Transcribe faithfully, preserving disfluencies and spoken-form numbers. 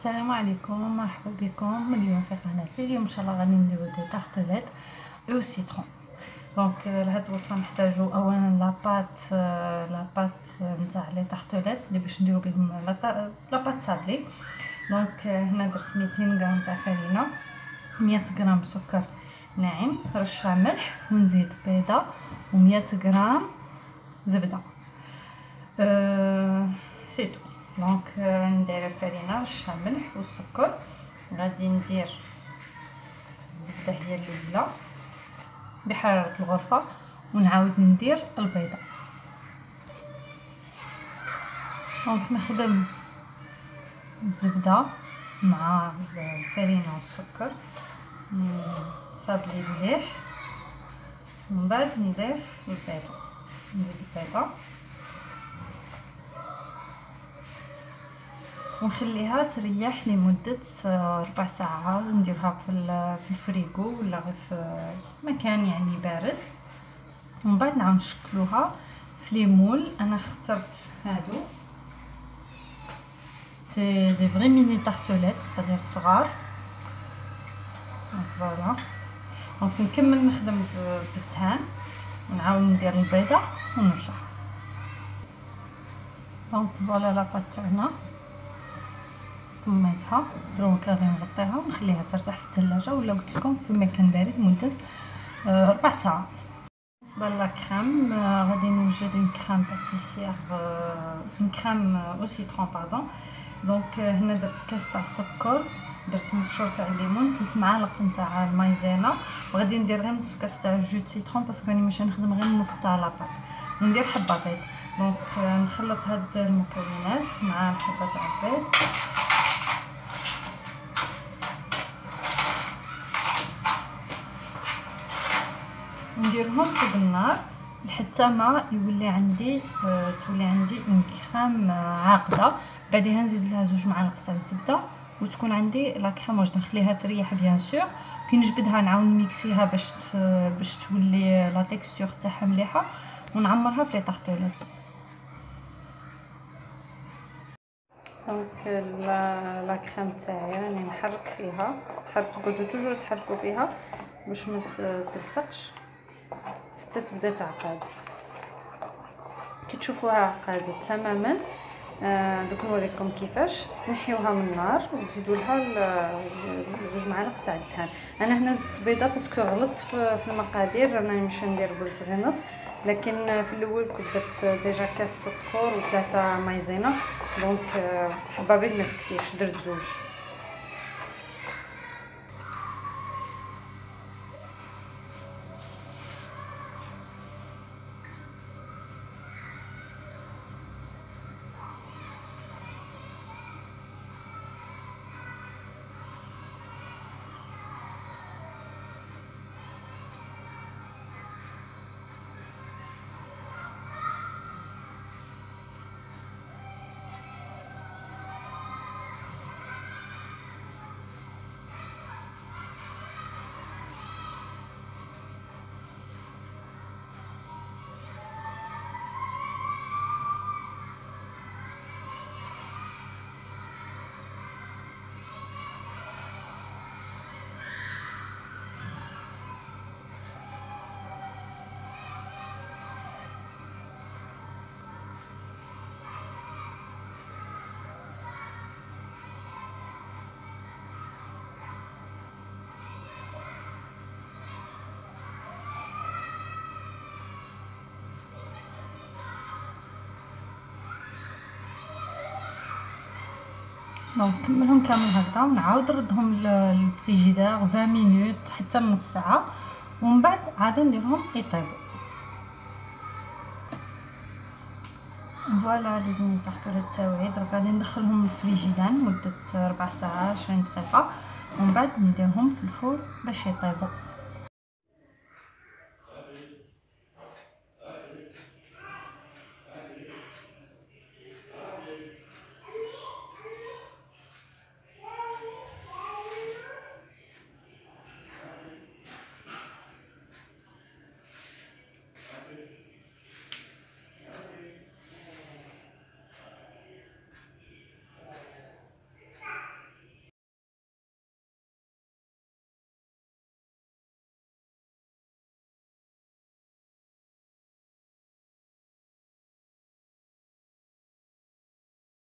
السلام عليكم، مرحبا بكم اليوم في قناتي. اليوم ان شاء الله غادي نديرو دي طارطليت او سيترون. دونك لهاد الوصفه نحتاجو اولا لاباط لاباط نتاع لي طارطليت اللي باش نديرو بهم لاباط صابلي. دونك هنا درت ميتين غرام تاع فرينه، مية غرام سكر ناعم، رشه ملح، ونزيد بيضه ومية غرام زبده. أه سيتو. دونك ندير الفرينه، رشه ملح والسكر، غادي ندير الزبده هي الاولى بحراره الغرفه، ونعاود ندير البيضه. دونك نخدم الزبده مع الفرينه والسكر، نصابلي مليح، ومن بعد نضيف البيضه، نزيد البيضه ونخليها تريح لمده ربع ساعه. نديرها في في الفريغو ولا في مكان يعني بارد، ومن بعد نعاود نشكلوها في لي مول. انا اخترت هادو سي دي فري ميني طارطليت ستادير صغار. فوالا. دونك نكمل نخدم بالدهان ونعاود ندير البيضه ونرجع. دونك فوالا لاباط تاعنا طميتها، دروك غادي نغطيها ونخليها ترتاح في الثلاجه ولا قلت لكم في مكان بارد مده ربع ساعه. بالنسبه للكريم غادي نوجد اون كريم باتيسير، اون كريم او سيترون باردون. دونك هنا درت كاس تاع سكر، درت مبشور تاع الليمون، ثلاث معالق نتاع المايزينا، وغادي ندير غير نص كاس تاع جو سيترون باسكو راني ماشي نخدم غير نص تاع لاباط، وندير حبه بيض. دونك نخلط هاد المكونات مع الحبه تاع البيض، نديرهم فوق النار لحتى ما يولي عندي أه تولي عندي اون كريم عاقده. بعدها نزيد لها زوج معالق تاع الزبده وتكون عندي لا كريم واجده. نخليها تريح بيان سور، كي نجبدها نعاود نميكسيها باش باش تولي لا تيكستور تاعها مليحه، ونعمرها في لي طارطليت. دونك لا لا كريم تاعي راني نحرك فيها، تحرك تقعدوا توجور تحركوا فيها باش ما تلصقش حتى تبدا تعقد. كي تشوفوها عقدت تماما آه دوك نوريكم كيفاش نحيوها من النار وتزيدوا لها جوج معالق تاع الدهان. انا هنا زدت بيضه باسكو غلطت في المقادير، راني مش ندير قلت غير نص، لكن في الاول كنت درت ديجا كاس سكر وثلاثه مايزينا، دونك آه حبه بيض ما تكفيش، درت زوج. دونك نكملهم كامل هكذا ونعاود نردهم للفريجيدير عشرين مينوت حتى نص ساعه، ومن بعد عاد نديرهم يطيبوا. فوالا لي بني طارطليت تاوعي دروك غادي ندخلهم للفريجيدان مده ربع ساعه عشرين دقيقه، ومن بعد نديرهم في الفور باش يطيبوا.